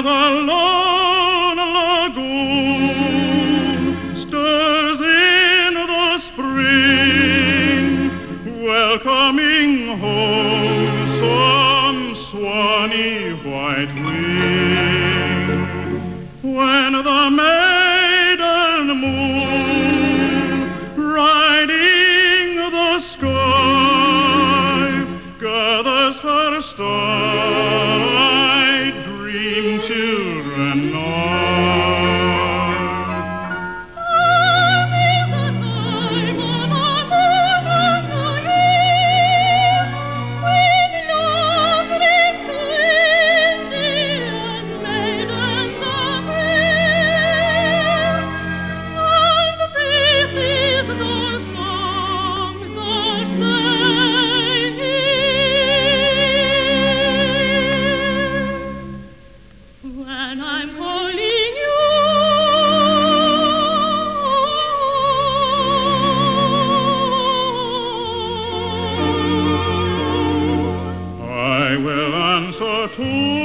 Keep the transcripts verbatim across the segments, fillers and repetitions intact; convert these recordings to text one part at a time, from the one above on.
the lone lagoon stirs in the spring, welcoming home some swanny white wing. When the maiden moon, riding the sky, gathers her star, I dream children I will answer too.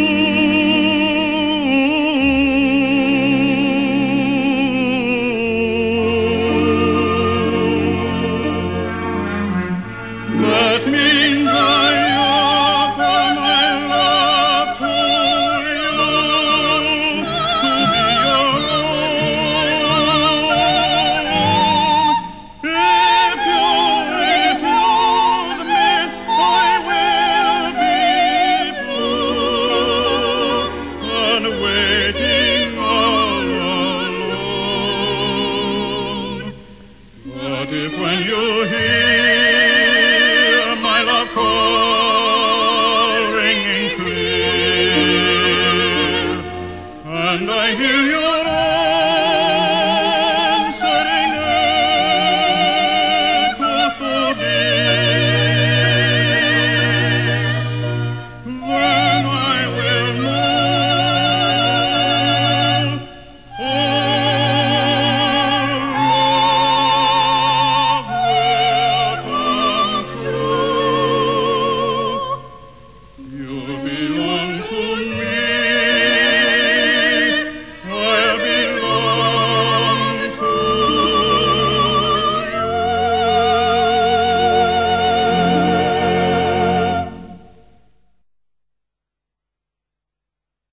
That means I offer my love to you, to be your own. If you refuse me, I will be blue and waiting all alone. But if when you hear my love call ringing clear, and I hear you